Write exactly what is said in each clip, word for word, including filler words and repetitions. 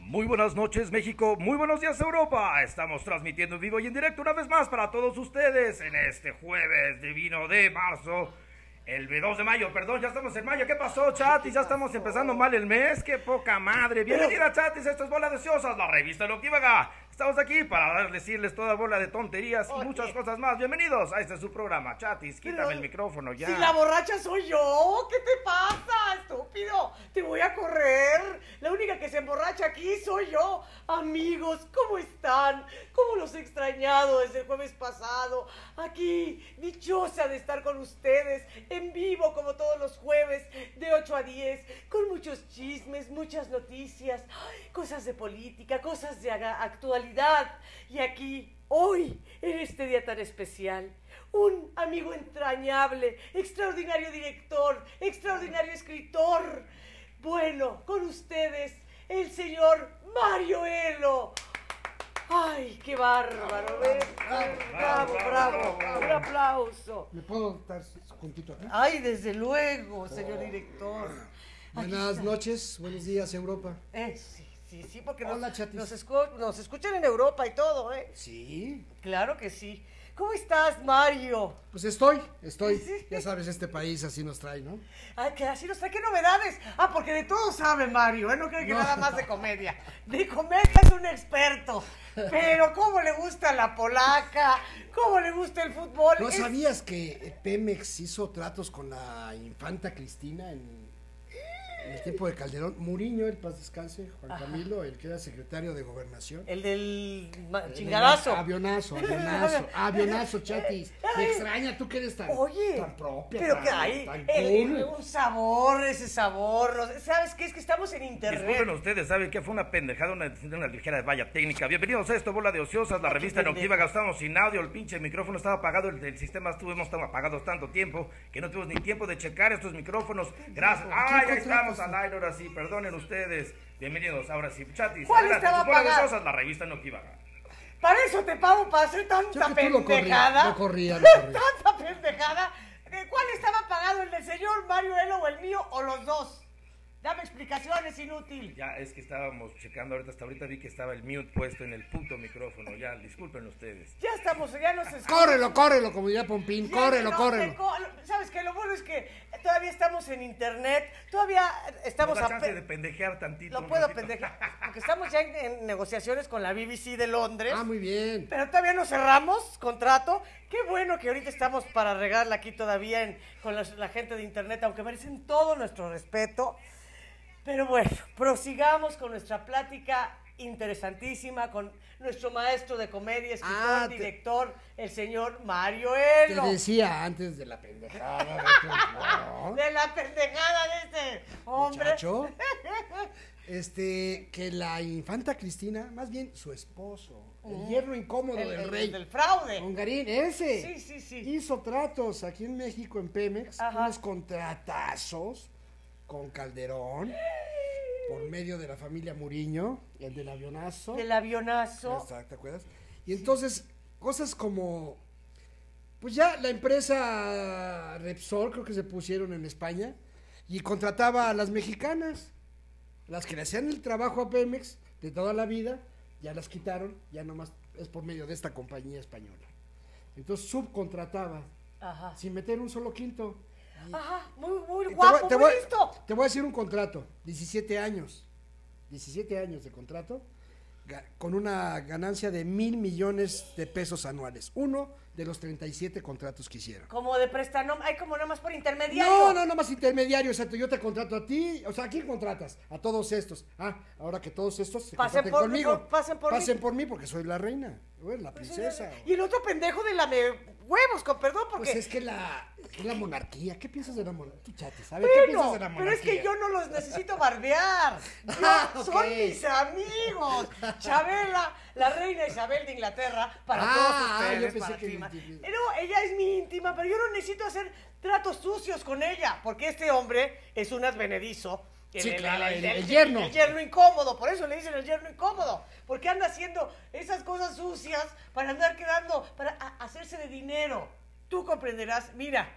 Muy buenas noches México, muy buenos días Europa. Estamos transmitiendo en vivo y en directo una vez más para todos ustedes en este jueves divino de marzo. El dos de mayo, perdón, ya estamos en mayo. ¿Qué pasó, Chatis? Ya estamos empezando mal el mes. ¡Qué poca madre! Bienvenida, Chatis. Esto es Bola Deseosas, la revista Noctívaga. Estamos aquí para decirles toda bola de tonterías y Oye. muchas cosas más. Bienvenidos a este su programa, Chatis. Quítame Pero, el micrófono ya. Si la borracha soy yo, ¿qué te pasa, estúpido? Te voy a correr. La única que se emborracha aquí soy yo. Amigos, ¿cómo están? ¿Cómo los he extrañado desde el jueves pasado? Aquí, dichosa de estar con ustedes, en vivo como todos los jueves, de ocho a diez, con muchos chismes, muchas noticias, cosas de política, cosas de actualidad. Y aquí, hoy, en este día tan especial, un amigo entrañable, extraordinario director, extraordinario escritor. Bueno, con ustedes, el señor Mario Elo. ¡Ay, qué bárbaro! Bravo, bravo, bravo, bravo. Un aplauso. ¿Me puedo estar juntito aquí? ¡Ay, desde luego, señor director! Buenas noches, buenos días, Europa. Eh, sí. Sí, sí, porque Hola, nos, Chatis. nos, escu nos escuchan en Europa y todo, ¿eh? Sí. Claro que sí. ¿Cómo estás, Mario? Pues estoy, estoy. Sí. Ya sabes, este país así nos trae, ¿no? Ay, que así nos trae. ¿Qué novedades? Ah, porque de todo sabe Mario, ¿eh? No creo que no. nada más de comedia. De comedia es un experto. Pero cómo le gusta la polaca, cómo le gusta el fútbol. ¿No es... sabías que Pemex hizo tratos con la infanta Cristina en... En el tiempo de Calderón? Muriño, el paz descanse, Juan Ajá. Camilo, el que era secretario de Gobernación. El del el chingadazo. Del avionazo, avionazo, avionazo, Chatis. Me extraña, tú que eres tan, Oye, tan propia. Pero tan, que hay tan el, cool. un sabor, ese sabor. ¿Sabes qué? Es que estamos en internet. Disculpen ustedes, ¿saben qué? Fue una pendejada, una, una ligera valla técnica. Bienvenidos a esto, Bola de Ociosas, la revista Noctívaga. Estamos sin audio, el pinche micrófono estaba apagado, el, el sistema estuvimos apagados tanto tiempo que no tuvimos ni tiempo de checar estos micrófonos. Gracias. ¡Ah, ya estamos al aire ahora sí! Perdonen ustedes. Bienvenidos, ahora sí. Chatis, ¿cuál adelante, estaba apagado? Cosas, la revista Noctívaga. Para eso te pago, para hacer tanta pendejada. No corría, no corría. Tanta pendejada. ¿Cuál estaba apagado, el del señor Mario Elo o el mío o los dos? Dame explicaciones, inútil. Ya, es que estábamos checando ahorita, hasta ahorita vi que estaba el mute puesto en el puto micrófono. Ya, disculpen ustedes. Ya estamos, ya nos escuchan. Córrelo, córrelo, como diría Pompín, Sí, córrelo, no, córrelo. Co ¿Sabes qué? Lo bueno es que todavía estamos en internet, todavía estamos ¿No da a... chance de pendejear tantito? Lo puedo pendejear, porque estamos ya en, en negociaciones con la B B C de Londres. Ah, muy bien. Pero todavía no cerramos contrato. Qué bueno que ahorita estamos para regarla aquí todavía en, con la, la gente de internet, aunque merecen todo nuestro respeto. Pero bueno, prosigamos con nuestra plática interesantísima con nuestro maestro de comedia, escritor, ah, te... director, el señor Mario Elo. Te decía antes de la pendejada. De, ¿no? de la pendejada de este hombre. Muchacho, este, que la infanta Cristina, más bien su esposo, el uh, yerno incómodo el, del el, rey. El del fraude. Ongarín, ese. Sí, sí, sí. Hizo tratos aquí en México, en Pemex, Ajá. unos contratazos con Calderón, por medio de la familia Muriño, el del avionazo. Del avionazo. Exacto, ¿te acuerdas? Y entonces, sí. cosas como, pues ya la empresa Repsol, creo que se pusieron en España, y contrataba a las mexicanas, las que le hacían el trabajo a Pemex de toda la vida, ya las quitaron, ya nomás es por medio de esta compañía española. Entonces subcontrataba, Ajá. sin meter un solo quinto. Ajá, muy, muy guapo, te voy, muy te listo. Voy, te voy a decir un contrato, diecisiete años, diecisiete años de contrato, con una ganancia de mil millones de pesos anuales, uno de los treinta y siete contratos que hicieron. Como de préstamo, hay como nomás por intermediario. No, no, nomás intermediario, exacto, yo te contrato a ti, o sea, ¿a quién contratas? A todos estos, ah, ahora que todos estos se pasen contraten por, conmigo, por, pasen por pasen mí. por mí porque soy la reina, bueno, la princesa. Pues, y el otro pendejo de la me huevos, con perdón, porque... Pues es que la, que la monarquía, ¿qué piensas de la monarquía? Tú chates, ¿sabes? Bueno, ¿Qué piensas de la monarquía? Pero es que yo no los necesito barbear. Yo, ah, okay. Son mis amigos. Chabela, la reina Isabel de Inglaterra, para ah, todos ustedes. Ah, yo pensé para que... clima. Pero ella es mi íntima, pero yo no necesito hacer tratos sucios con ella, porque este hombre es un advenedizo. El, sí, claro, el, el, el, el yerno. El yerno incómodo, por eso le dicen el yerno incómodo. Porque anda haciendo esas cosas sucias para andar quedando, para a, hacerse de dinero. Tú comprenderás, mira,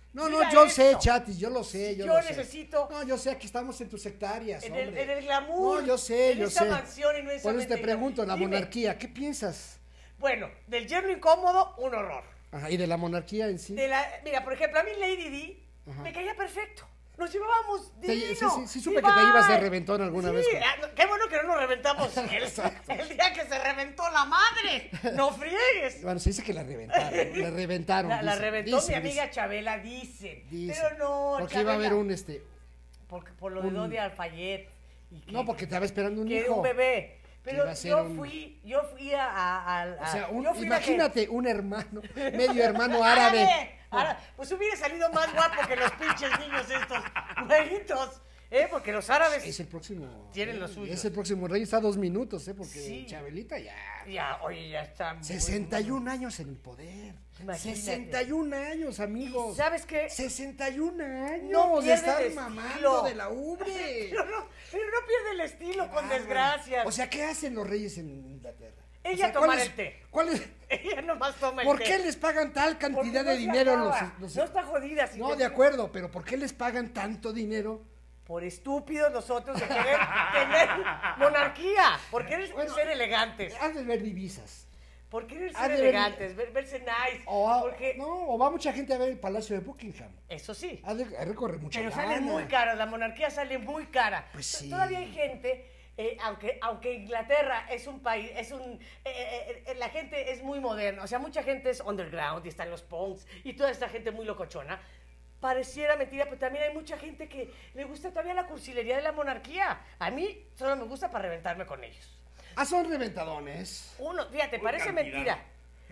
No, no, Mira yo sé, esto. Chatis, yo lo sé, yo, Yo lo sé. necesito- No, yo sé, aquí estamos en tus hectáreas, En el, hombre. en el glamour. No, yo sé, en yo esa sé. mansión y no esa Por eso te mendiga- pregunto, la Dime. monarquía, ¿qué piensas? Bueno, del yerno incómodo, un horror. Ajá, y de la monarquía en sí. De la, mira, por ejemplo, a mí Lady Di Ajá. me caía perfecto. Nos llevábamos Te- divino. sí, sí, sí supe que te ibas de Divine. reventón alguna Sí, vez con- ah, no, qué bueno que no nos reventamos el, Exacto. el día que se reventó la madre. No friegues. Bueno, se dice que la reventaron, la reventaron. La, la dicen, reventó dicen, mi amiga dicen, Chabela, dicen. dicen. Pero no, Porque iba a haber Chabela, un, este... Por, por lo de un- Dodi Alfayet. y que- No, porque estaba esperando un que era hijo. un bebé. Pero iba a ser yo un- fui, yo fui a... a- a- O sea, un- yo fui la que- imagínate un hermano, medio hermano árabe. Árabe. Pues hubiera salido más guapo que los pinches niños estos güeritos, ¿eh? Porque los árabes Es el próximo. tienen lo suyo. Es el próximo rey, está a dos minutos, ¿eh? Porque Sí. Chabelita ya. Ya, oye, ya está. muy- sesenta y un años en el poder. Imagínate. sesenta y un años, amigos. ¿Y sabes qué? sesenta y un años No de pierde estar el estilo. mamando de la ubre. Pero no, pero no pierde el estilo con Bárbaro. desgracias. O sea, ¿qué hacen los reyes en Inglaterra? Ella O sea, tomar ¿cuál es- el té. ¿Cuál es? Ella nomás toma el ¿Por té. qué les pagan tal Porque cantidad no de se dinero los, acaba. los- No está jodida. si No, te- de acuerdo, pero ¿por qué les pagan tanto dinero? Por estúpidos nosotros de querer tener monarquía. Por querer Bueno, ser elegantes. Has de ver divisas. Por querer ha ser de ver- elegantes, ver- verse nice. O, a- porque, no, o va mucha gente a ver el Palacio de Buckingham. eso sí. Ha de, ha de recorrer mucha Pero lana. sale muy cara, la monarquía sale muy cara. Pues sí. Todavía hay gente, eh, aunque, aunque Inglaterra es un país, es un, eh, eh, eh, la gente es muy moderna, o sea, mucha gente es underground y están los punks y toda esta gente muy locochona. Pareciera mentira, pero también hay mucha gente que le gusta todavía la cursilería de la monarquía. A mí solo me gusta para reventarme con ellos. Ah, son reventadones. Uno, fíjate, Uy, parece cantidad. mentira.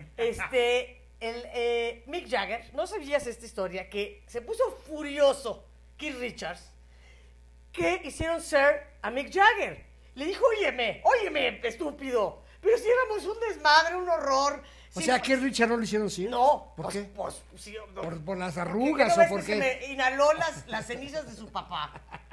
Este, el eh, Mick Jagger, no sabías esta historia, que se puso furioso, Keith Richards, que hicieron Sir a Mick Jagger. Le dijo, óyeme, óyeme, estúpido, pero si éramos un desmadre, un horror. O si- sea, ¿qué Richard no lo hicieron sí? No. ¿Por pues- qué? pues, sí, no. ¿Por, por las ¿Qué- arrugas qué no o ves por que se qué? me inhaló las, las cenizas de su papá?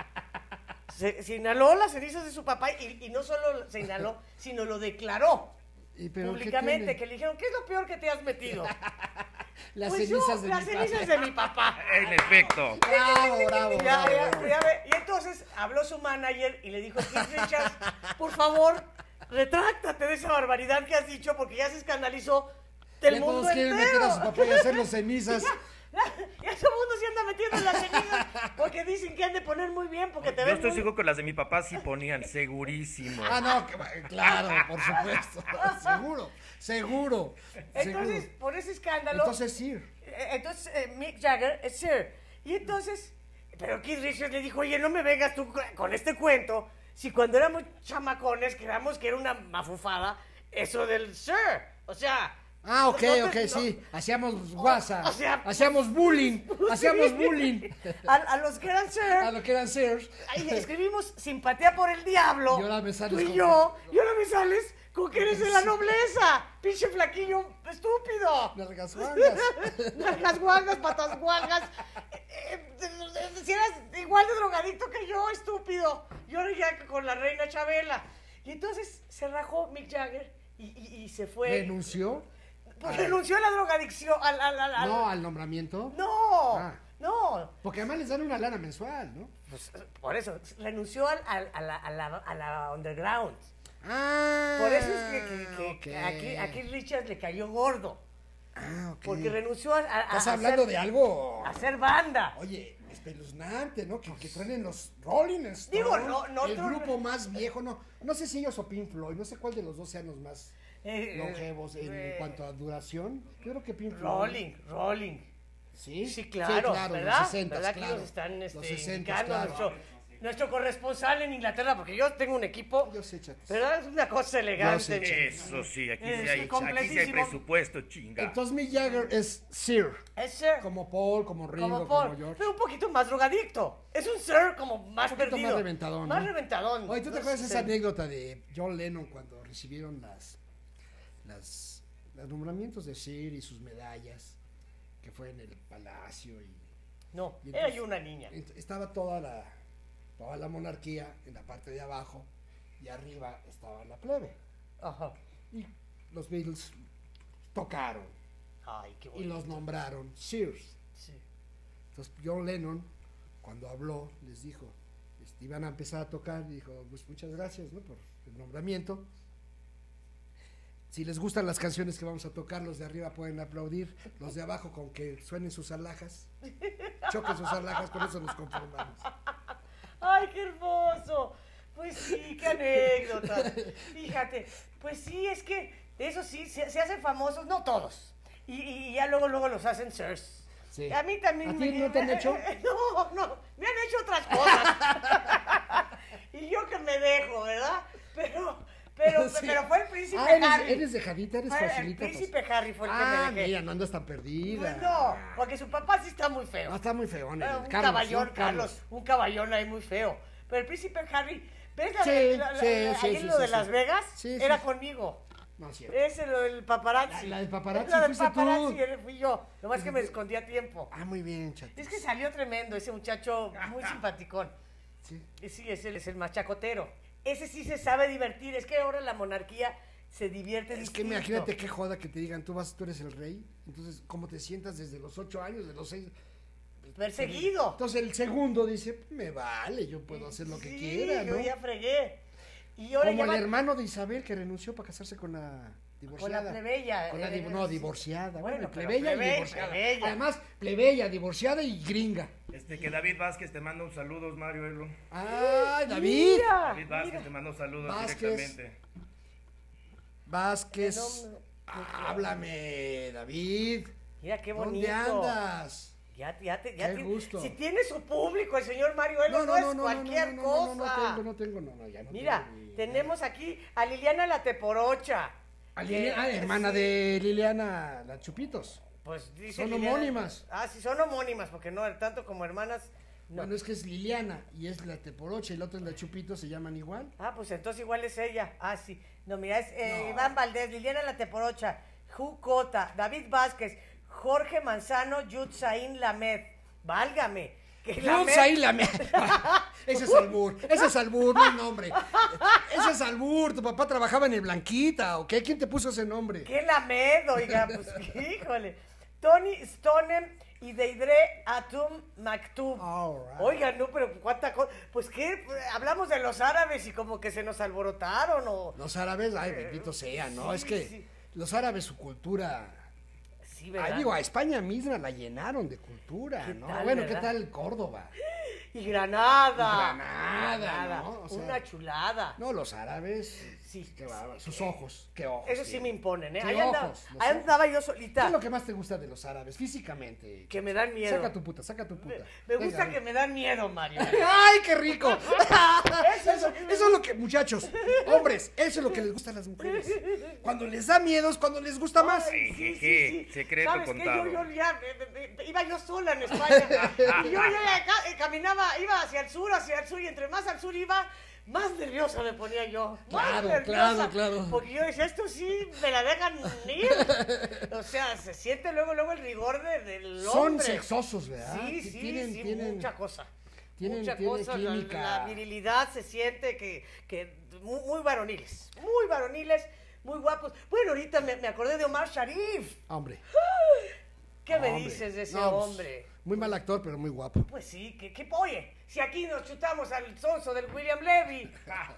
Se, se inhaló las cenizas de su papá y, y no solo se inhaló, sino lo declaró ¿Y pero qué públicamente, tiene? que le dijeron, ¿qué es lo peor que te has metido? Las Pues cenizas yo, de las mi cenizas papá. de mi papá. En efecto. Bravo, bravo, Ya, bravo, ya, bravo. ya ve. Y entonces habló su manager y le dijo, Keith Richards, por favor, retráctate de esa barbaridad que has dicho porque ya se escandalizó del Ya mundo todos quieren entero. meter a su papá y hacerlos cenizas. Ya todo el mundo se anda metiendo en las cenizas porque dicen que han de poner muy bien porque te Yo ven estoy muy... seguro que las de mi papá sí ponían, segurísimo. Ah, no, que va- claro, por supuesto. Seguro, seguro. Entonces, seguro. por ese escándalo... Entonces, sí. Eh, Entonces, eh, Mick Jagger es Sir. Y entonces, pero Keith Richards le dijo, oye, no me vengas tú cu- con este cuento, si cuando éramos chamacones creamos que era una mafufada, eso del Sir. O sea... Ah, ok, no te- ok, no- sí. Hacíamos guasa. o sea- hacíamos bullying. Hacíamos bullying. A, a los que eran Sir, A lo que eran Sears. ahí escribimos simpatía por el diablo. Y ahora me sales tú y con- yo, y ahora me sales con que eres de la nobleza. Pinche flaquillo estúpido. Largas guangas. Nalgas guangas, patas guangas. Eh, eh, Si eras igual de drogadicto que yo, estúpido. Yo ahora ya con la reina Chabela. Y entonces se rajó Mick Jagger y, y- y se fue. ¿Renunció? Pues renunció a la drogadicción. Al, al, al, al- No, al nombramiento. No, Ah. no. Porque además les dan una lana mensual, ¿no? Pues, por eso, renunció al, al- a, la, a, la, a la underground. Ah. Por eso es que, que- que- ok. que aquí, aquí Richard le cayó gordo. Ah, ok. Porque renunció a, a, a Estás hablando hacer, de algo. a hacer banda. Oye, espeluznante, ¿no? Que, que truenen los Rolling Stones. Digo, no- no El truenen. grupo más viejo, no. No sé si ellos o Pink Floyd, no sé cuál de los dos sean los más Eh, eh, longevos en eh, cuanto a duración. Yo creo que Pink Floyd. Rolling, rolling. ¿Sí? Sí, claro, los ¿verdad? sesentas, ¿Verdad que claro. ellos están este, Los sesentas, indicando claro. nuestro, nuestro corresponsal en Inglaterra? Porque yo tengo un equipo, Yo sé, chatos. ¿verdad? Es una cosa elegante. sé, Eso sí, aquí sí Es hay, aquí sí hay completísimo. presupuesto, chinga. Entonces Mick Jagger es Sir. Es Sir, Como Paul, como Ringo, como como, Paul, George. pero un poquito más drogadicto. Es un Sir como más Un poquito perdido. más reventadón, Más ¿no? reventadón. Oye, ¿tú te No acuerdas de sé. esa anécdota de John Lennon cuando recibieron las, las, los nombramientos de Sir y sus medallas? Que fue en el palacio y... No, y era entonces- yo una niña. ent- Estaba toda la, toda la monarquía en la parte de abajo y arriba estaba la plebe. Ajá. Y los Beatles tocaron Ay, qué y bonito. los nombraron Sirs. Sí. Entonces John Lennon, cuando habló, les dijo, este, iban a empezar a tocar, y dijo, pues muchas gracias, ¿no? Por el nombramiento. Si les gustan las canciones que vamos a tocar, los de arriba pueden aplaudir, los de abajo con que suenen sus alhajas, choquen sus alhajas, con eso nos conformamos. ¡Ay, qué hermoso! Pues sí, qué anécdota. Fíjate, pues sí, es que de eso sí, se, se hacen famosos, no todos. Y, y ya luego, luego los hacen sirs. Sí. A mí también ¿A me... ti no te han hecho? No, no, me han hecho otras cosas. Y yo que me dejo, ¿verdad? Pero, pero, Sí. pero fue el príncipe Ah, eres, Harry. eres dejadita, eres Fue el facilita. príncipe Harry fue el que Ah, me dejé. mira, no andas tan perdida. Pues no, porque su papá sí está muy feo. No, está muy feo, Era un Carlos, caballón, ¿no? Carlos, un caballón ahí muy feo. Pero el príncipe Harry, ¿ves la, Sí, la- la- sí, la- sí, ahí sí, lo sí, de sí. Las Vegas? Sí, sí, Era sí. conmigo. No, es cierto. Ese lo del paparazzi. La- la del paparazzi, La del fuiste tú. paparazzi era- fui yo. Nomás que me escondí a tiempo. Ah, muy bien, chato. Es que salió tremendo ese muchacho, muy simpaticón. Sí. Y sí, es el, es el más chacotero. Ese sí se sabe divertir. Es que ahora la monarquía se divierte Es que distinto. imagínate qué joda que te digan, tú vas, tú eres el rey. Entonces, ¿cómo te sientas desde los ocho años, de los seis? Perseguido. Entonces el segundo dice, me vale, yo puedo hacer lo que Sí, quiera, ¿no? yo ya fregué. Y ahora Como ya el va- hermano de Isabel que renunció para casarse con la divorciada. Con la plebeya, Con la eh, div- no, sí. divorciada. Bueno, Bueno, pero plebeya y plebeya, divorciada. plebeya. Además, plebeya, divorciada y gringa. Este, que David Vázquez te manda un saludo, Mario Elo. ¡Ay, David! Mira, David Vázquez mira. te manda saludos Vázquez. directamente. Vázquez. Qué nombre. Háblame, David. Mira qué bonito. ¿Dónde andas? Ya, ya, te, ya Qué tiene- gusto. Si tiene su público, el señor Mario Elo no, es cualquier no, cosa. No, no, no, tengo, no tengo, no, no, ya no Mira, tengo ni- tenemos aquí a Liliana la Teporocha. A que- Liliana, ah, hermana sí, de Liliana, la Chupitos. Pues dice son Liliana- homónimas. Ah, sí, son homónimas, porque no, tanto como hermanas, no. Bueno, es que es Liliana y es la Teporocha y la otra es la Chupitos, se llaman igual. Ah, pues entonces igual es ella. Ah, sí. No, mira, es eh, No. Iván Valdés, Liliana la Teporocha, Ju Cota, David Vázquez, Jorge Manzano, Yutzaín Lamed. Válgame. Que Lamed- Yutz ahí la me- Ese es albur, ese es albur, no es nombre. Ese es albur, tu papá trabajaba en el Blanquita, ¿o qué? ¿Quién te puso ese nombre? ¿Qué Lamed? Oiga, pues, híjole. Tony Stonem y Deidre Atum Maktub. All right. Oiga, no, pero cuánta cosa. Pues qué, hablamos de los árabes y como que se nos alborotaron o. Los árabes, ay, bendito sea, ¿no? Sí, es que sí. los árabes, su cultura. Sí, ¿verdad? Ay, digo, a España misma la llenaron de cultura, ¿Qué ¿no? tal, bueno, verdad? ¿qué tal Córdoba? Y Granada. Y Granada, ¿no? O sea, Una chulada. No, los árabes, Sí, qué bárbaro. Sus eh, ojos, qué ojos. Eso sí tienen. me imponen, ¿eh? ¿Qué Ahí andaba, ojos? Los ahí ojos. andaba yo ¿Qué solita. es lo que más te gusta de los árabes, físicamente? Que me dan miedo. Saca tu puta, saca tu puta. Me, me gusta Venga, que me dan miedo, Mario. ¡Ay, qué rico! Eso Eso, eso es lo que, muchachos, hombres, eso es lo que les gusta a las mujeres. Cuando les da miedo es cuando les gusta más. Ay, Jejeje, secreto ¿Sabes qué? contado. Yo, yo ya, me- me- me- iba yo sola en España. Y yo ya ca- eh, caminaba, iba hacia el sur, hacia el sur, y entre más al sur iba, más nerviosa me ponía yo. Más Claro, nerviosa, claro, claro. Porque yo decía, esto sí me la dejan ir. O sea, se siente luego, luego el rigor de- del Son hombre. sexosos, ¿verdad? Sí, Ti- sí, tienen, sí, tienen, mucha cosa. tienen- mucha tienen cosa, la- química. La, virilidad se siente que, que muy, muy varoniles, muy varoniles, muy guapos. Bueno, ahorita me, me acordé de Omar Sharif. Hombre. ¿Qué me hombre. dices de ese No, pues, hombre? Muy mal actor, pero muy guapo. Pues sí, que, que oye, si aquí nos chutamos al sonso del William Levy.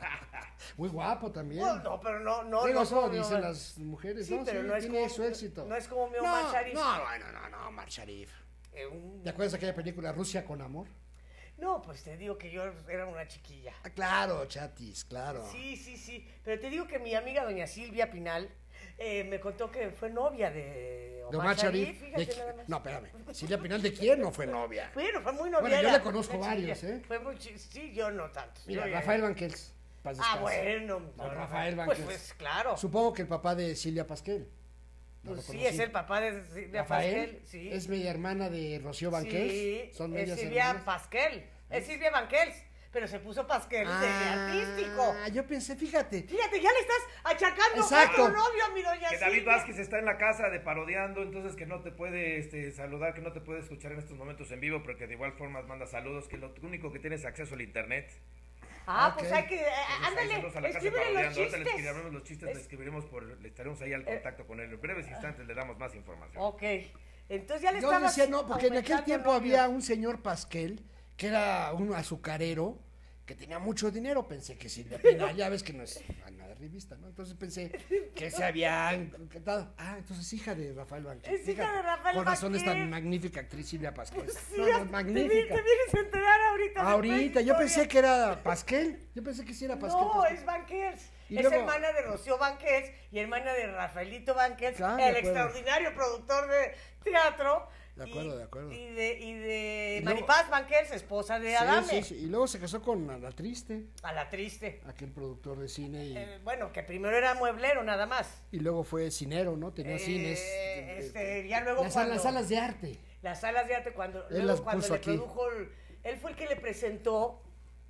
Muy guapo también. No, no, pero no, no, Digo, no. eso no, dicen no. las mujeres, Sí, ¿no? pero no es tiene como- su éxito. no es como mi no, Omar Sharif. No, no, no, no, Omar Sharif. Eh, un- ¿Te acuerdas de aquella película Rusia con amor? No, pues te digo que yo era una chiquilla. Ah, claro, chatis, claro. Sí, sí, sí. Pero te digo que mi amiga doña Silvia Pinal eh, me contó que fue novia de Omar, De Omar Sharif. Sharif. Fíjate de- nada más. no, espérame. Silvia Pinal, ¿de quién no fue novia? Bueno, fue muy Bueno, novia. yo le conozco varios, ¿eh? Fue muy chi- sí, yo no tanto. Mira, Yo ya- Rafael Banquels. paz Ah, descanse. bueno. No, no, no, Rafael Pues, Banquels. pues claro. Supongo que el papá de Silvia Pasquel. No Pues lo sí, conocí. es el papá de Silvia Rafael Pasquel. Sí. es media hermana de Rocío Banquels. Sí, Son es medias Silvia hermanas. Pasquel. Es Silvia Banquels. Pero se puso Pasquel de artístico. Ah, yo pensé, fíjate. Fíjate, ya le estás achacando Exacto. otro novio a mi doña Que David Silvia. Vázquez está en la casa de parodiando, entonces que no te puede este, saludar, que no te puede escuchar en estos momentos en vivo, porque de igual forma manda saludos, que lo único que tienes acceso al internet. Ah, Ok. pues hay que. eh, Entonces, ahí ándale, saludos a la casa escríbele los parodiando. Ahorita le chistes. escribiremos los chistes, le Es- escribiremos por, le estaremos ahí al contacto con él. En breves instantes le damos más información. Ok. Entonces ya le Yo estaba decía, no, porque en aquel aumentando tiempo novios. había un señor Pasquel, que era un azucarero, que tenía mucho dinero. Pensé que Silvia Pinal, ya ves que no es nada de revista, ¿no? Entonces pensé que se había encantado. Ah, entonces hija de Rafael Banquel. Es hija Fíjate, de Rafael Con razón es tan Banquel. magnífica actriz Silvia Pasquel. Pues sí, No, ya no, te, magnífica. vi- te vienes a enterar ahorita. de Ahorita, esta yo pensé historia. que era Pasquel. Yo pensé que sí era Pasquel. No, Pasquel. es Banquels. Y Es luego- hermana de Rocío Banquels y hermana de Rafaelito Banquels, Claro, de el acuerdo. extraordinario productor de teatro. De acuerdo, y, de acuerdo. Y de, y de Y luego- Maripaz Banquels, esposa de Adame. Sí, sí, sí. Y luego se casó con Ana Triste, A la triste. aquel productor de cine. Y, Eh, bueno, que primero era mueblero nada más. y luego fue cinero, ¿no? Tenía Eh, cines. este, ya luego las, cuando- las salas de arte. Las salas de arte, cuando, Él luego las cuando puso le aquí. produjo, el- él fue el que le presentó,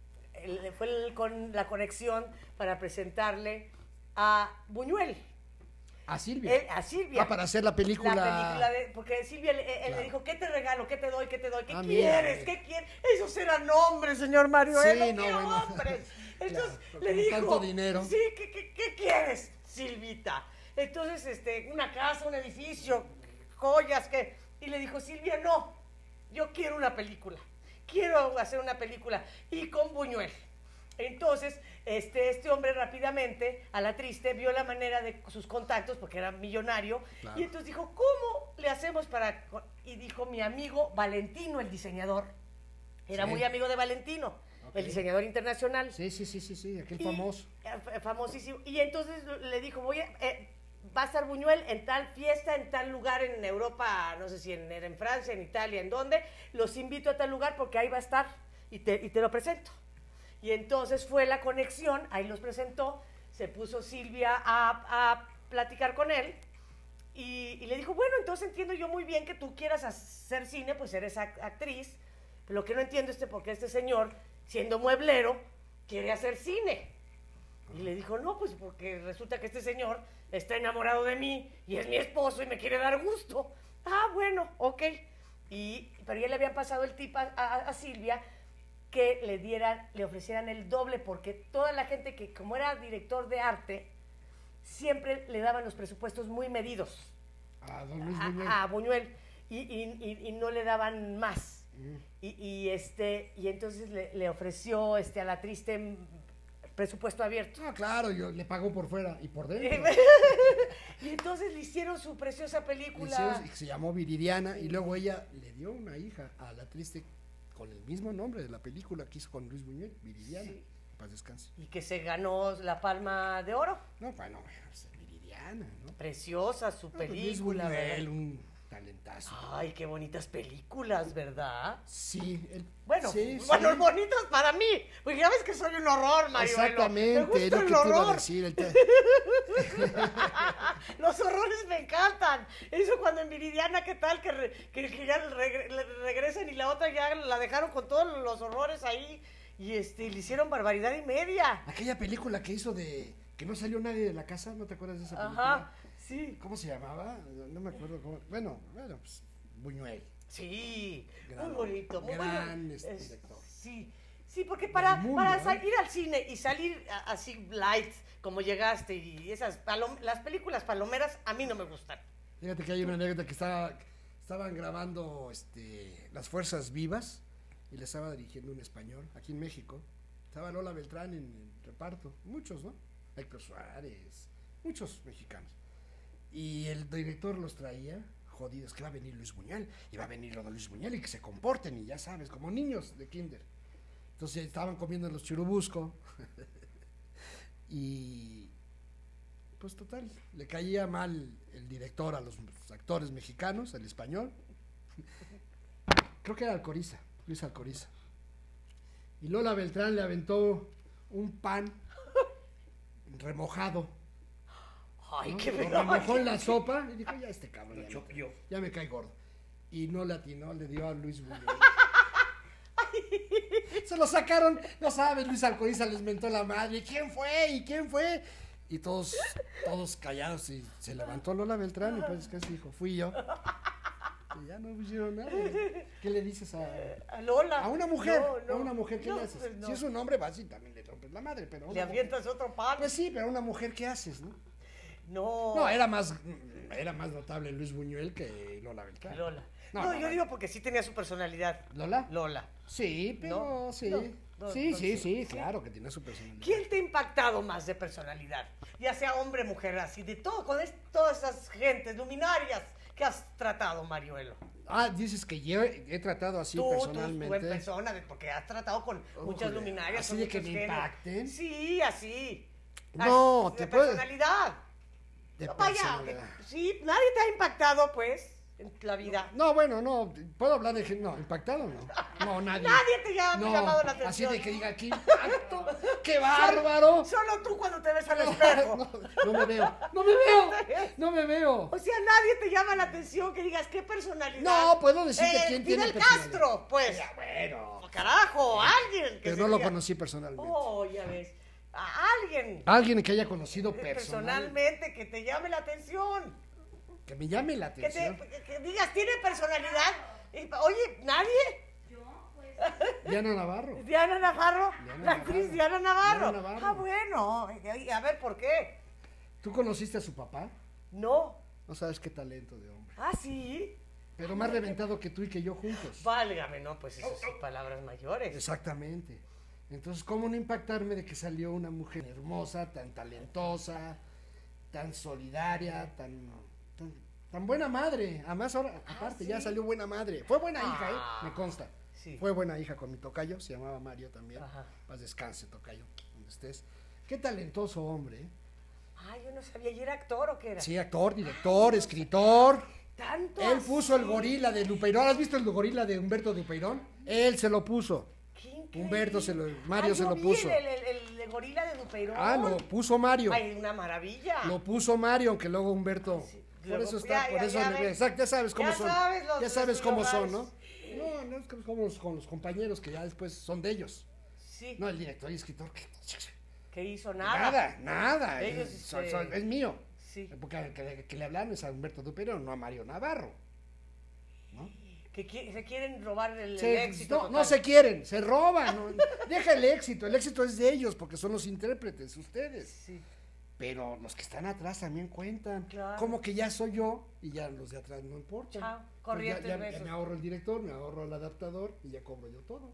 él fue el con la conexión para presentarle a Buñuel. A Silvia. Él- a Silvia. Ah, para hacer la película. La película de, porque Silvia le, él Claro. le dijo, ¿qué te regalo? ¿Qué te doy? ¿Qué te doy? ¿Qué Ah, mira, quieres? mira. ¿Qué quieres? Esos eran hombres, señor Mario, Sí, ¿eh? No, no, quiero bueno. hombres. Entonces Claro, le con dijo, tanto dinero. sí, ¿qué, qué, qué quieres, Silvita? Entonces, este, una casa, un edificio, joyas, que... Y le dijo, Silvia, no, yo quiero una película. Quiero hacer una película. Y con Buñuel. Entonces, este, este hombre rápidamente, a la triste, vio la manera de sus contactos, porque era millonario, Claro. y entonces dijo, ¿cómo le hacemos para...? co-?" Y dijo, mi amigo Valentino, el diseñador, era Sí. muy amigo de Valentino, Ok. el diseñador internacional. Sí, sí, sí, sí, sí, aquel Y- famoso. eh, f- famosísimo. Y entonces le dijo, voy a... eh, va a estar Buñuel en tal fiesta, en tal lugar en Europa, no sé si en, era en Francia, en Italia, en dónde, los invito a tal lugar porque ahí va a estar y te, y te lo presento. Y entonces fue la conexión, ahí los presentó, se puso Silvia a, a platicar con él y, y le dijo, bueno, entonces entiendo yo muy bien que tú quieras hacer cine, pues eres act- actriz, pero lo que no entiendo es por qué este señor, siendo mueblero, quiere hacer cine. Y le dijo, no, pues porque resulta que este señor está enamorado de mí y es mi esposo y me quiere dar gusto. Ah, bueno, ok. Y, pero ya le habían pasado el tip a, a- a Silvia que le dieran, le ofrecieran el doble, porque toda la gente que, como era director de arte, siempre le daban los presupuestos muy medidos A don Luis a, Buñuel. a Buñuel y, y- y- y no le daban más. Mm. Y, y, este, y entonces le, le ofreció este, a la triste mm, presupuesto abierto. Ah, claro, yo le pago por fuera y por dentro. Y entonces le hicieron su preciosa película. Hicieron- y se llamó Viridiana y luego ella le dio una hija a la triste con el mismo nombre de la película que hizo con Luis Buñuel, Viridiana. Sí. Paz descanse. Y que se ganó la Palma de Oro. No, bueno, pues, Viridiana, ¿no? Preciosa su Ah, pues, Luis película. Buñuel, ¿verdad? un talentazo. Ay, qué bonitas películas, ¿verdad? Sí, él- Bueno, sí, bueno, sí. bonitas para mí. Porque ya ves que soy un horror, Mario. Exactamente, Me gusta es lo el que te iba a horror. decir. el te- Los horrores me encantan. Eso cuando en Viridiana, ¿qué tal? Que, re- que, que ya regre- le- regresan y la otra ya la dejaron con todos los horrores ahí. Y este, le hicieron barbaridad y media. Aquella película que hizo de que no salió nadie de la casa, ¿no te acuerdas de esa película? Ajá, sí. ¿Cómo se llamaba? No me acuerdo cómo. Bueno, bueno, pues Buñuel. Sí, Gran muy bonito, muy gran, bonito. este, Es- director. Sí, sí, porque para, mundo, para ¿eh? sa- ir al cine y salir a- así light, como llegaste, y esas palom- las películas palomeras a mí no me gustan. Fíjate que hay una anécdota que estaba, estaban grabando este, Las Fuerzas Vivas y le estaba dirigiendo un español aquí en México. Estaba Lola Beltrán en el reparto, muchos, ¿no? Héctor Suárez, muchos mexicanos. Y el director los traía jodidos, que va a venir Luis Buñuel, y va a venir don Luis Buñuel, y que se comporten, y ya sabes, como niños de kinder. Entonces estaban comiendo en los churubusco, y pues total, le caía mal el director a los actores mexicanos, el español. Creo que era Alcoriza, Luis Alcoriza. Y Lola Beltrán le aventó un pan remojado. Ay, ¿no? qué Lo verdad. remojó en la sopa y dijo, ya este cabrón, Lo ya, choco me, yo. ya me cae gordo. Y no le atinó, le dio a Luis Buñuel. Se lo sacaron, no sabes, Luis Alcoriza les mentó la madre. ¿Quién fue? ¿Y quién fue? Y todos, todos callados, y se levantó Lola Beltrán y pues casi dijo, fui yo. Y ya no hicieron nada. ¿Qué le dices a, A Lola. a una mujer? No, no. A una mujer, ¿qué No, le haces? pues no. Si es un hombre, vas y también le rompes la madre, pero a Le una mujer- avientas otro pan. Pues sí, pero a una mujer, ¿qué haces, no? no. No, era más Era más notable Luis Buñuel que Lola Beltrán. Lola. No, No, no, yo no. digo porque sí tenía su personalidad. ¿Lola? Lola. Sí, pero No, sí. no, no, sí, no, sí, sí, sí, sí. claro que tiene su personalidad. ¿Quién te ha impactado más de personalidad? Ya sea hombre, mujer, así, de todo, con es- todas esas gentes luminarias que has tratado, Mariuelo. Ah, dices que yo he, he tratado así Tú, tú, personalmente. tú en persona, de- porque has tratado con muchas Ujule, luminarias. ¿así con de que muchos me genios. impacten? Sí, así. No, Así, te de puedes- personalidad. De No, vaya, personalidad. que- sí, nadie te ha impactado, pues, en la vida. No, bueno, no, puedo hablar de gente, no, impactado no. No, nadie. Nadie te ha No, llamado la así atención. de que diga, qué impacto, qué bárbaro. Solo tú cuando te ves al espejo. No, no me veo, no me veo, no me veo. O sea, nadie te llama la atención que digas qué personalidad. No, puedo decirte Eh, quién tiene Fidel personalidad. Castro, pues. Ya, bueno. Oh, carajo, alguien. Que Pero se no lo diga. conocí personalmente. Oh, ya ves. A alguien. Alguien que haya conocido personal, Personalmente, que te llame la atención. que me llame la Que, te, atención. que- que digas, ¿tiene personalidad? Y, oye, ¿nadie? Diana Navarro. Diana Navarro, Diana la actriz Navarro. Diana Navarro. Diana Navarro. Ah, bueno. Y a ver, ¿por qué? ¿Tú conociste a su papá? No. No sabes qué talento de hombre. Ah, sí. Pero más reventado que tú y que yo juntos. Válgame, no, pues esas son palabras mayores. Exactamente. Entonces, ¿cómo no impactarme de que salió una mujer hermosa, tan talentosa, tan solidaria, tan, tan, tan buena madre? Además, ahora, aparte, ya ¿sí? salió buena madre. Fue buena hija, Ah, ¿eh? Me consta. sí. Fue buena hija con mi tocayo, se llamaba Mario también. Ajá. Paz descanse, tocayo, donde estés. Qué talentoso hombre, ¿eh? Ay, yo no sabía, ¿y era actor o qué era? Sí, actor, director, escritor. Tanto Él así. puso el gorila de Lupeirón. ¿Has visto el gorila de Humberto Lupeirón? Él se lo puso. Qué increíble. Humberto se lo, Mario Ah, se yo lo vi puso. El, el, el, el gorila de Dupeirón. Ah, lo puso Mario. Ay, una maravilla. Lo puso Mario, aunque luego Humberto. Sí. Por Luego, eso está, ya, por ya, eso ya le- ves. exacto, ya sabes cómo Ya son. sabes los- ya sabes los cómo son, lugares. ¿no? No, no es como con los compañeros que ya después son de ellos. Sí. No, el director y escritor. que- Que hizo nada. Nada, nada. Ellos, es, este, son- es mío. Sí. Porque que, que le hablan es a Humberto Dupeirón, no a Mario Navarro. ¿No? Que qui- se quieren robar el, el Se- éxito. no, total. no se quieren, se roban. no- deja el éxito, el éxito es de ellos porque son los intérpretes, ustedes. Sí. Pero los que están atrás también cuentan. Claro. Como que ya soy yo y ya los de atrás no importan. Chao, Pues corrientes ya, ya- besos. ya me ahorro el director, me ahorro el adaptador y ya cobro yo todo.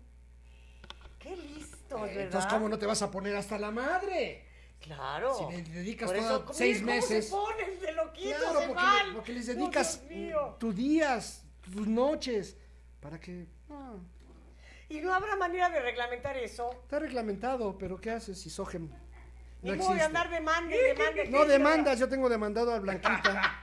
Qué listos, Eh, ¿verdad? entonces, ¿cómo no te vas a poner hasta la madre? Claro. Si le dedicas Por toda- eso, seis mira cómo meses. se ponen de loquitos, Claro, se porque, van. le- porque les No, dedicas Dios mío. tus días, tus noches, para que... ah, Y no habrá manera de reglamentar eso. está reglamentado, pero ¿qué haces si Sogem Ni no modo de existe? andar demande, demande. No demandas, yo tengo demandado a Blanquita.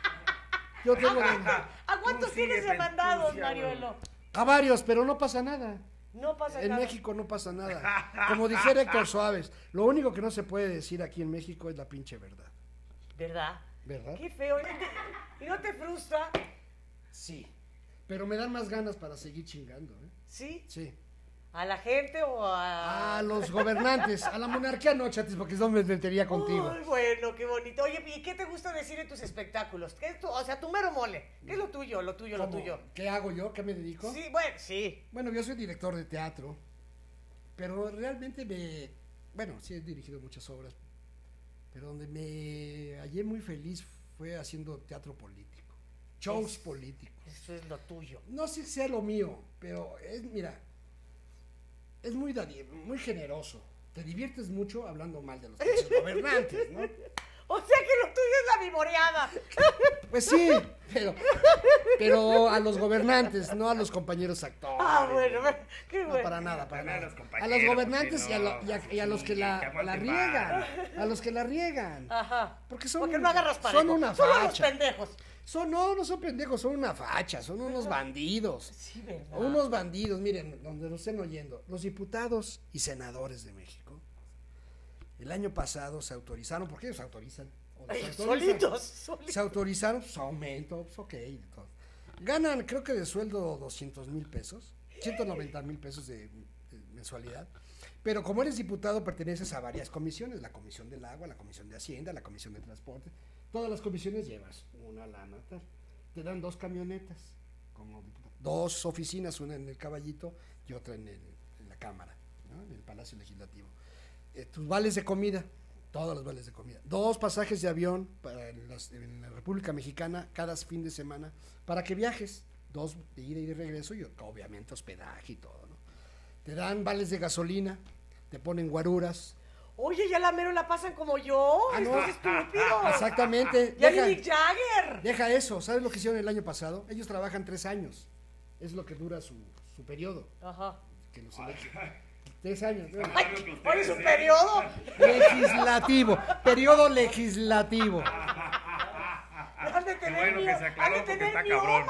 Yo tengo demandado ¿A cuántos Tú sigue tienes demandados, pentucia, Mariuelo? a varios, pero no pasa nada. No pasa En nada. México no pasa nada. Como dijera Héctor Suárez, lo único que no se puede decir aquí en México es la pinche verdad. ¿Verdad? ¿Verdad? Qué feo. ¿Y no te frustra? Sí. Pero me dan más ganas para seguir chingando, ¿eh? ¿Sí? Sí. ¿A la gente o a...? A los gobernantes, a la monarquía no, chatis, porque no me metería contigo. Uy, bueno, qué bonito. Oye, ¿y qué te gusta decir en tus espectáculos? ¿Qué es tu, o sea, tu mero mole? ¿Qué es lo tuyo, lo tuyo, lo ¿Cómo? tuyo? ¿Qué hago yo? ¿Qué me dedico? Sí, bueno, sí. Bueno, yo soy director de teatro, pero realmente me... Bueno, sí he dirigido muchas obras, pero donde me hallé muy feliz fue haciendo teatro político, shows Es- políticos. Eso es lo tuyo. No sé si sea lo mío, pero es, mira, es muy, dadi- muy generoso. Te diviertes mucho hablando mal de los pinches gobernantes, ¿no? O sea que lo tuyo es la vivoreada. Pues sí, pero, pero a los gobernantes, no a los compañeros actores. Ah, bueno, qué No, bueno. para nada, para Para nada. los A compañeros, los gobernantes porque y, a no, lo- y a, y a los que sí, la, que aguanten la riegan. vara. A los que la riegan. Ajá. Porque son, Porque no agarras parejo. son una Solo los facha. pendejos. Son, no, no son pendejos, son una facha, son unos bandidos. Sí, ¿verdad? Unos bandidos, miren, donde nos estén oyendo, los diputados y senadores de México, el año pasado se autorizaron, porque ellos autorizan. o Ay, desautorizan. solitos, solitos. Se autorizaron su aumento, pues ok, y todo. Ganan, creo que de sueldo doscientos mil pesos, ciento noventa mil pesos de, de mensualidad. Pero como eres diputado, perteneces a varias comisiones, la comisión del agua, la comisión de hacienda, la comisión de transporte. Todas las comisiones llevas una lana, tal. Te dan dos camionetas, como diputado. Dos oficinas, una en el Caballito y otra en, el- en la Cámara, ¿no? En el Palacio Legislativo. Eh, tus vales de comida, Todos los vales de comida. Dos pasajes de avión para en, las- en la República Mexicana cada fin de semana para que viajes. Dos de ida y de regreso y obviamente hospedaje y todo, ¿no? Te dan vales de gasolina, te ponen guaruras. Oye, ya la mero la pasan como yo. Ah, no. Estás estúpido. Exactamente. Ya Deja, ni Mick Jagger. deja eso. ¿Sabes lo que hicieron el año pasado? Ellos trabajan tres años. Es lo que dura su, su periodo. Ajá. Que los elige. Tres años. ¿no? Ay, oye, su periodo. Legislativo. Periodo legislativo. Han de tener, bueno que mio- se aclaró han de porque tener está cabrón.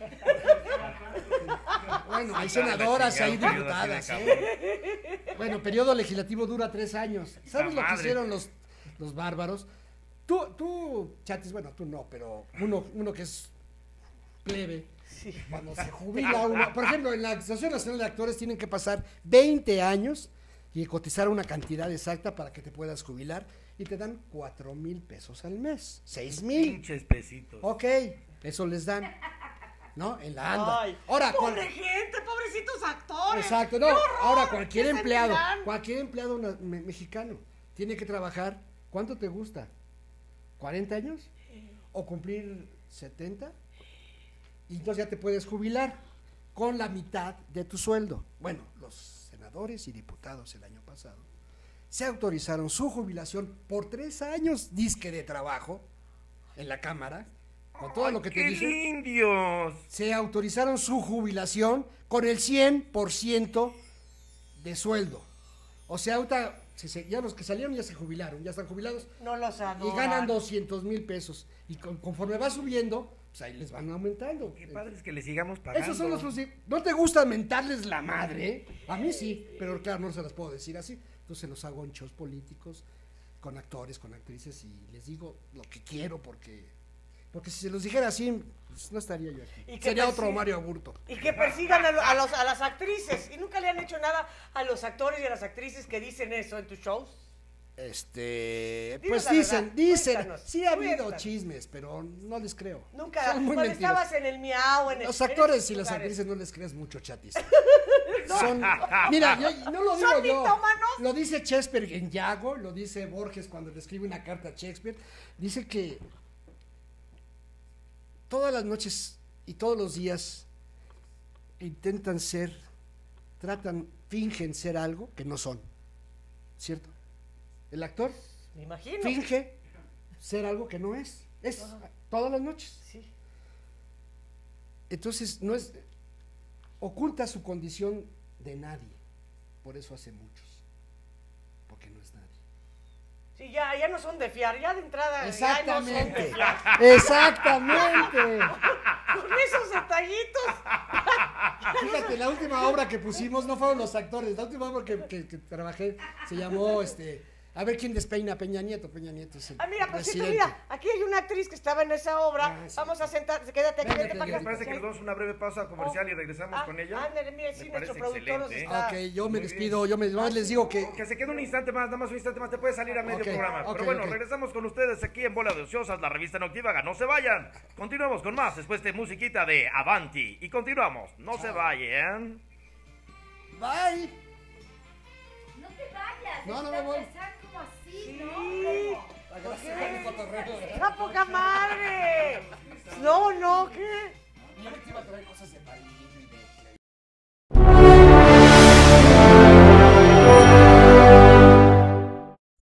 miomas. Bueno, hay Sí, claro, senadoras, la hay chingada, un periodo diputadas. así de ¿eh? Bueno, periodo legislativo dura tres años. ¿Sabes lo que madre. hicieron los, los bárbaros? Tú, tú, Chatis, bueno, tú no, pero uno, uno que es plebe, cuando se jubila uno, por ejemplo, en la Asociación Nacional de Actores tienen que pasar veinte años y cotizar una cantidad exacta para que te puedas jubilar y te dan cuatro mil pesos al mes, seis mil. Pinches pesitos. Ok, eso les dan, ¿no? En la anda. Ay, Ahora, pobre cual- gente, pobrecitos actores. exacto, no. ¡Qué horror! Ahora, cualquier ¿Qué empleado, sentirán? cualquier empleado na- me- mexicano tiene que trabajar, ¿cuánto te gusta? ¿cuarenta años? ¿O cumplir setenta? Y entonces ya te puedes jubilar con la mitad de tu sueldo. Bueno, los senadores y diputados el año pasado se autorizaron su jubilación por tres años disque de trabajo en la Cámara, con todo lo que te ¡Qué dije. lindios! Se autorizaron su jubilación con el cien por ciento de sueldo. O sea, ahorita se- se- ya los que salieron ya se jubilaron, ya están jubilados No los adoran. y ganan doscientos mil pesos. Y con- conforme va subiendo, pues ahí les van aumentando. Qué padre es que le sigamos pagando. Esos son los funci- ¿No te gusta mentarles la madre? A mí sí, pero claro, no se las puedo decir así. Entonces los hago en shows políticos, con actores, con actrices, y les digo lo que quiero porque... Porque si se los dijera así, pues no estaría yo aquí. ¿Y qué Sería tal otro si- Mario Aburto. Y que persigan a, lo- a los, a las actrices. Y nunca le han hecho nada a los actores y a las actrices que dicen eso en tus shows. Este, Dinos pues la dicen, verdad, dicen, cuéntanos, sí ha habido cuéntanos. chismes, pero no les creo. Nunca. Son muy Cuando mentirosos. estabas en el miau, en el. Los en actores esos y las lugares. actrices no les creas mucho, Chatis. Son, mira, yo no lo digo ¿Son yo. mitómanos? Lo dice Shakespeare en Yago, lo dice Borges cuando le escribe una carta a Shakespeare. Dice que todas las noches y todos los días intentan ser, tratan, fingen ser algo que no son. ¿Cierto? El actor Me imagino. finge ser algo que no es. Es todas las noches. Sí. Entonces, no es. Oculta su condición de nadie. Por eso hace muchos. Porque no es nadie. Sí, ya, ya no son de fiar. Ya de entrada. Ya no son de Exactamente. fiar. Exactamente. Con esos detallitos. Fíjate, la última obra que pusimos no fueron los actores. La última obra que, que- que trabajé se llamó este. A ver quién despeina a Peña Nieto. Peña Nieto es el Ah, mira, por cierto, presidente. mira, aquí hay una actriz que estaba en esa obra. Ah, sí. Vamos a sentar, quédate aquí, Véngate, vente para Me acá. parece que nos damos una breve pausa comercial y regresamos Ah, con ella. ándale, mire, sí, Me nuestro parece productor nos excelente, está- ¿eh? Ok, yo me Muy despido. Yo me, nada más les digo que. Que se quede un instante más, nada más un instante más, te puedes salir a medio Ok, programa. ok, Pero bueno, ok. regresamos con ustedes aquí en Bola de Ociosas, la revista noctívaga. No se vayan. Continuamos con más después de musiquita de Avanti. Y continuamos. No se vayan. Bye. No te vayas. No, no está me voy. empezar como así, Sí. ¿no? ¿Por qué? Gracias, cotorreo. ¡Está poca madre! No, no, ¿qué? Yo les iba a traer cosas de París.